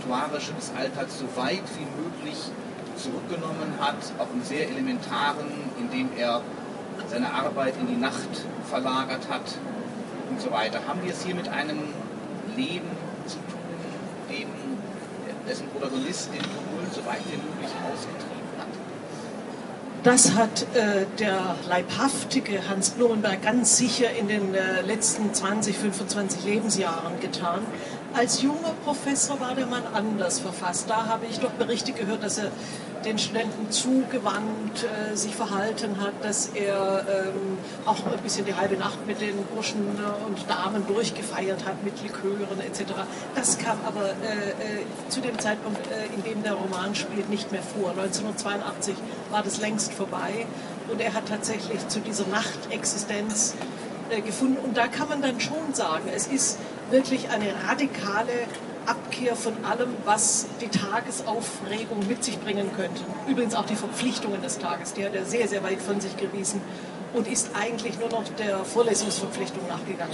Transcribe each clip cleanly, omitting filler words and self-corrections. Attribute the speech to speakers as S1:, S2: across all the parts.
S1: Aktuarische des Alltags so weit wie möglich zurückgenommen hat, auch im sehr Elementaren, indem er seine Arbeit in die Nacht verlagert hat und so weiter. Haben wir es hier mit einem Leben zu tun, dessen Protagonist den Tumult so weit wie möglich ausgetrieben hat?
S2: Das hat der leibhaftige Hans Blumenberg ganz sicher in den letzten 20, 25 Lebensjahren getan. Als junger Professor war der Mann anders verfasst. Da habe ich doch Berichte gehört, dass er den Studenten zugewandt sich verhalten hat, dass er auch ein bisschen die halbe Nacht mit den Burschen und Damen durchgefeiert hat, mit Likören etc. Das kam aber zu dem Zeitpunkt, in dem der Roman spielt, nicht mehr vor. 1982 war das längst vorbei und er hat tatsächlich zu dieser Nachtexistenz gefunden. Und da kann man dann schon sagen, es ist wirklich eine radikale Abkehr von allem, was die Tagesaufregung mit sich bringen könnte. Übrigens auch die Verpflichtungen des Tages, die hat er sehr, sehr weit von sich gewiesen und ist eigentlich nur noch der Vorlesungsverpflichtung nachgegangen.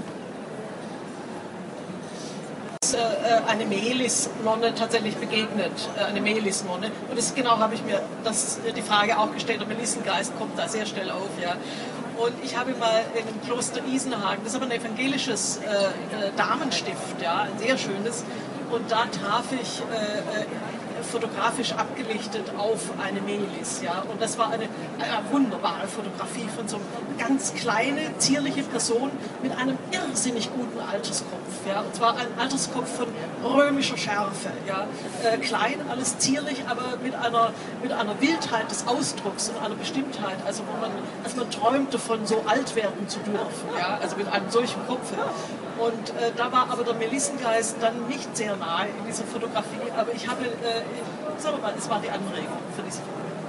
S2: Eine Melis-Nonne tatsächlich begegnet, eine Melis-Nonne. Und das genau habe ich mir die Frage auch gestellt, der Melissengeist kommt da sehr schnell auf. Ja. Und ich habe mal in dem Kloster Isenhagen, das ist aber ein evangelisches Damenstift, ja, ein sehr schönes. Und da traf ich fotografisch abgelichtet auf eine Melis. Ja. Und das war eine wunderbare Fotografie von so einer ganz kleine, zierliche Person mit einem irrsinnig guten Alterskopf. Ja. Und zwar ein Alterskopf von römischer Schärfe. Ja. Klein, alles zierlich, aber mit einer Wildheit des Ausdrucks und einer Bestimmtheit, also man träumt davon, so alt werden zu dürfen. Ja. Also mit einem solchen Kopf. Und da war aber der Melissengeist dann nicht sehr nahe in dieser Fotografie, aber ich habe, sagen wir mal, es war die Anregung für diese Fotografie.